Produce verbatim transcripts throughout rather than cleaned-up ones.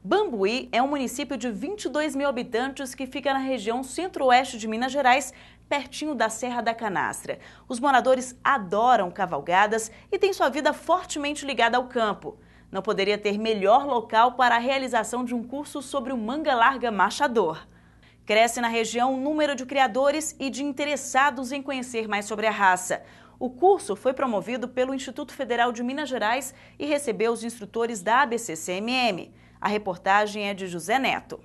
Bambuí é um município de vinte e dois mil habitantes que fica na região centro-oeste de Minas Gerais, pertinho da Serra da Canastra. Os moradores adoram cavalgadas e têm sua vida fortemente ligada ao campo. Não poderia ter melhor local para a realização de um curso sobre o manga larga machador. Cresce na região o número de criadores e de interessados em conhecer mais sobre a raça. O curso foi promovido pelo Instituto Federal de Minas Gerais e recebeu os instrutores da A B C C M M. A reportagem é de José Neto.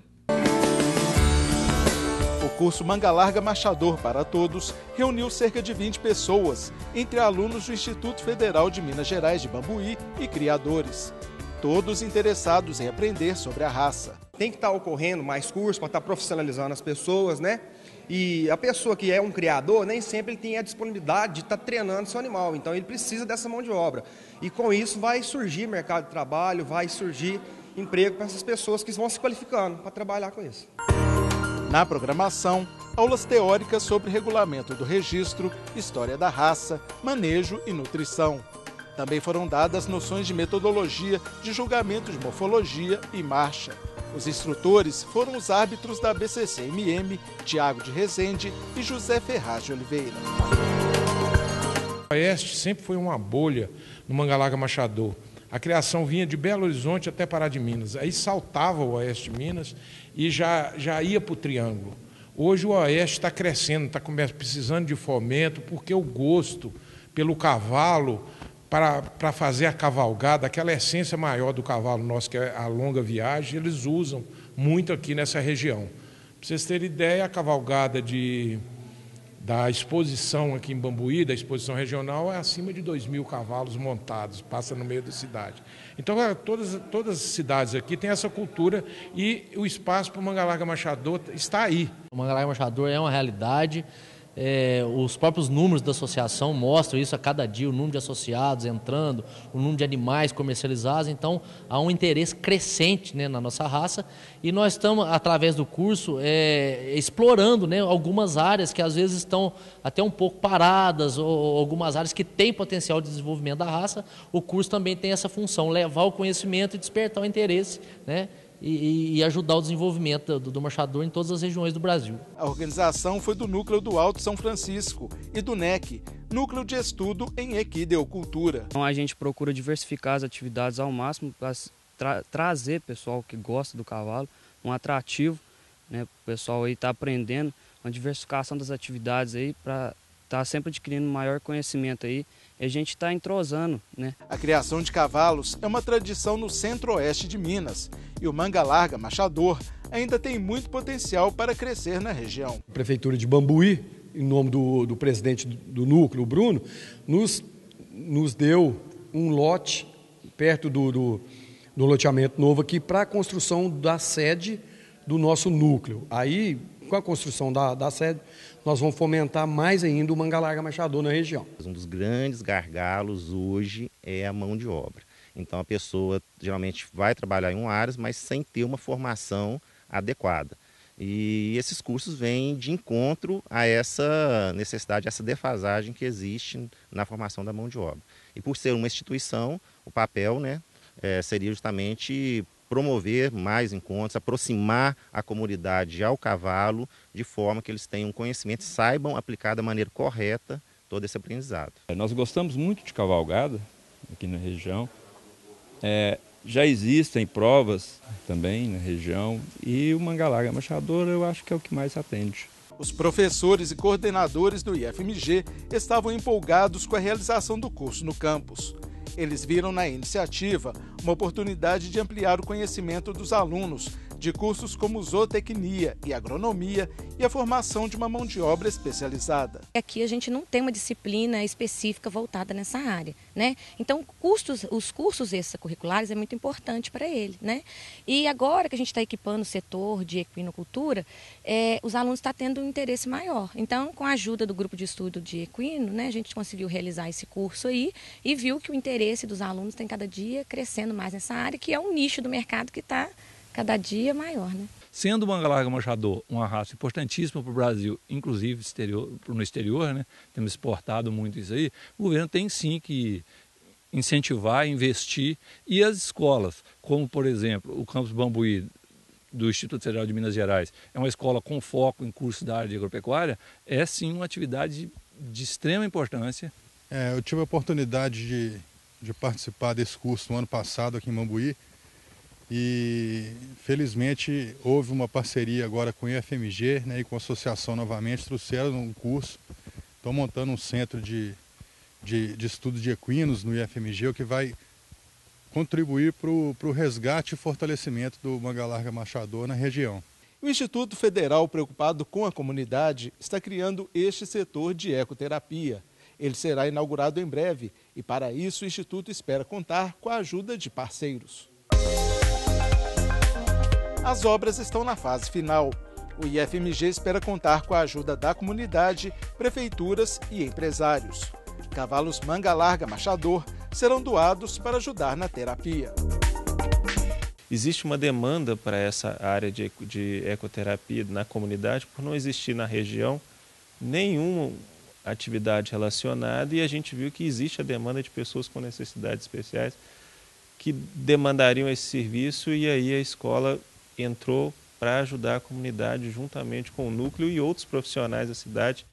O curso Manga Larga Machador para Todos reuniu cerca de vinte pessoas, entre alunos do Instituto Federal de Minas Gerais de Bambuí e criadores. Todos interessados em aprender sobre a raça. Tem que estar ocorrendo mais cursos para estar profissionalizando as pessoas, né? E a pessoa que é um criador, nem sempre ele tem a disponibilidade de estar treinando seu animal, então ele precisa dessa mão de obra. E com isso vai surgir mercado de trabalho, vai surgir emprego para essas pessoas que vão se qualificando para trabalhar com isso. Na programação, aulas teóricas sobre regulamento do registro, história da raça, manejo e nutrição. Também foram dadas noções de metodologia, de julgamento de morfologia e marcha. Os instrutores foram os árbitros da A B C C M M, Tiago de Rezende e José Ferraz de Oliveira. O Oeste sempre foi uma bolha no Manga Larga Machador. A criação vinha de Belo Horizonte até Pará de Minas. Aí saltava o Oeste de Minas e já, já ia para o Triângulo. Hoje o Oeste está crescendo, está precisando de fomento, porque o gosto pelo cavalo, para, para fazer a cavalgada, aquela essência maior do cavalo nosso, que é a longa viagem, eles usam muito aqui nessa região. Para vocês terem ideia, a cavalgada de... da exposição aqui em Bambuí, da exposição regional, é acima de dois mil cavalos montados, passa no meio da cidade. Então, todas, todas as cidades aqui têm essa cultura e o espaço para o Manga Larga Machador está aí. O Manga Larga Machador é uma realidade, é, os próprios números da associação mostram isso a cada dia, o número de associados entrando, o número de animais comercializados, então há um interesse crescente, né, na nossa raça e nós estamos, através do curso, é, explorando, né, algumas áreas que às vezes estão até um pouco paradas ou, ou algumas áreas que têm potencial de desenvolvimento da raça. O curso também tem essa função, levar o conhecimento e despertar o interesse, né, E, e ajudar o desenvolvimento do, do machador em todas as regiões do Brasil. A organização foi do Núcleo do Alto São Francisco e do N E C, Núcleo de Estudo em Equideocultura. Então a gente procura diversificar as atividades ao máximo para tra trazer pessoal que gosta do cavalo, um atrativo, né, o pessoal aí está aprendendo, uma diversificação das atividades aí para estar sempre adquirindo maior conhecimento aí. E a gente está entrosando, né? A criação de cavalos é uma tradição no centro-oeste de Minas e o Manga Larga Machador ainda tem muito potencial para crescer na região. A Prefeitura de Bambuí, em nome do, do presidente do núcleo, o Bruno, nos, nos deu um lote perto do, do, do loteamento novo aqui para a construção da sede do nosso núcleo. Aí, com a construção da, da sede, nós vamos fomentar mais ainda o Manga Larga Machador na região. Um dos grandes gargalos hoje é a mão de obra. Então a pessoa geralmente vai trabalhar em um área, mas sem ter uma formação adequada. E esses cursos vêm de encontro a essa necessidade, essa defasagem que existe na formação da mão de obra. E por ser uma instituição, o papel, né, é, seria justamente promover mais encontros, aproximar a comunidade ao cavalo, de forma que eles tenham conhecimento e saibam aplicar da maneira correta todo esse aprendizado. Nós gostamos muito de cavalgada aqui na região. É, já existem provas também na região e o Manga Larga Machador eu acho que é o que mais atende. Os professores e coordenadores do I F M G estavam empolgados com a realização do curso no campus. Eles viram na iniciativa uma oportunidade de ampliar o conhecimento dos alunos de cursos como zootecnia e agronomia e a formação de uma mão de obra especializada. Aqui a gente não tem uma disciplina específica voltada nessa área, né? Então cursos, os cursos extracurriculares é muito importante para ele, né? E agora que a gente está equipando o setor de equinocultura, é, os alunos estão tendo um interesse maior. Então, com a ajuda do grupo de estudo de equino, né, a gente conseguiu realizar esse curso aí e viu que o interesse dos alunos tem cada dia crescendo mais nessa área, que é um nicho do mercado que está cada dia maior, né? Sendo o Manga Larga Machador uma raça importantíssima para o Brasil, inclusive exterior, no exterior, né? Temos exportado muito isso aí, o governo tem sim que incentivar, investir, e as escolas, como por exemplo o Campus Bambuí do Instituto Federal de Minas Gerais, é uma escola com foco em curso da área de agropecuária, é sim uma atividade de, de extrema importância. É, eu tive a oportunidade de, de participar desse curso no ano passado aqui em Bambuí e felizmente houve uma parceria agora com o I F M G, né, e com a associação novamente, trouxeram um curso, estão montando um centro de, de, de estudo de equinos no I F M G, o que vai contribuir para o resgate e fortalecimento do manga larga machador na região. O Instituto Federal, preocupado com a comunidade, está criando este setor de ecoterapia. Ele será inaugurado em breve e, para isso, o Instituto espera contar com a ajuda de parceiros. As obras estão na fase final. O I F M G espera contar com a ajuda da comunidade, prefeituras e empresários. Cavalos manga larga machador serão doados para ajudar na terapia. Existe uma demanda para essa área de, de ecoterapia na comunidade, por não existir na região nenhuma atividade relacionada, e a gente viu que existe a demanda de pessoas com necessidades especiais que demandariam esse serviço, e aí a escola entrou para ajudar a comunidade juntamente com o núcleo e outros profissionais da cidade